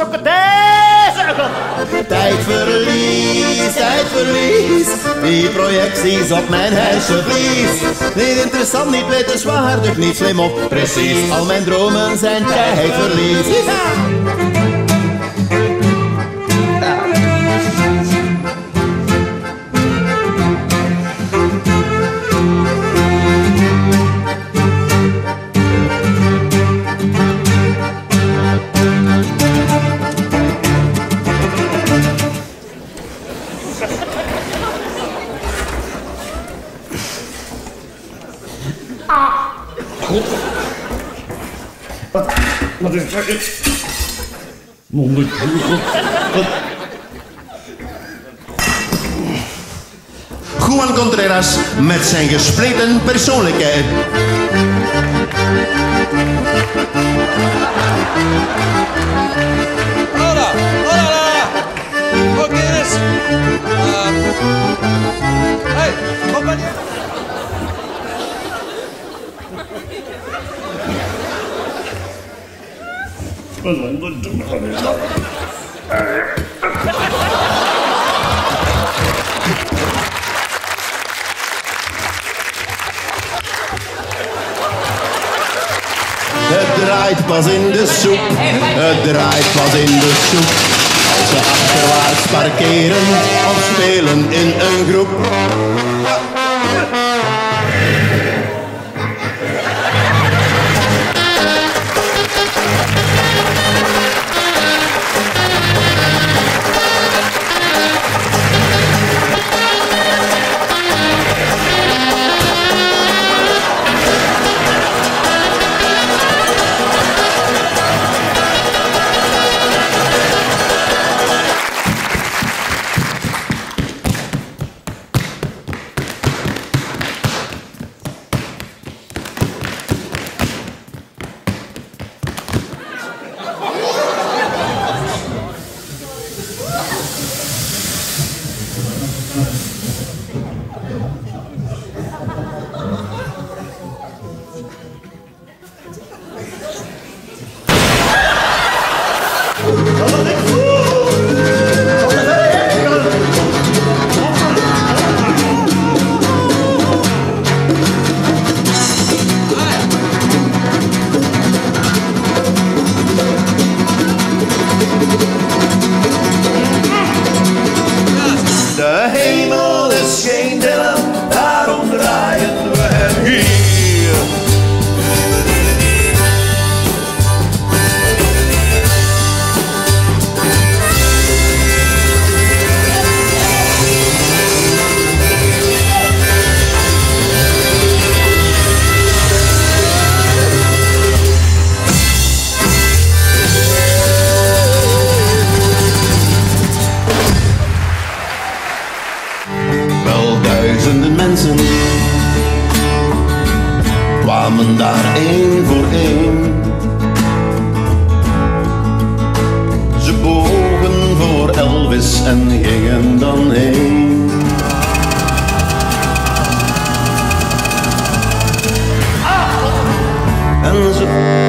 Tijdverlies, die projecties op mijn hersenvlies. Niet interessant, niet wetenswaardig, niet slim of precies. Al mijn dromen zijn tijdverlies. Wat is dat? Juan Contreras met zijn gespleten persoonlijkheid. Hola, hola, hola. ¿Cómo quieres? Hey, compañero. Het draait pas in de soep, het draait pas in de soep. Als ze achterwaarts parkeren of spelen in een groep. De hemel is geen diller, daarom draaien we hem hier. Duizenden mensen kwamen daar één voor één. Ze bogen voor Elvis en gingen dan heen. En ze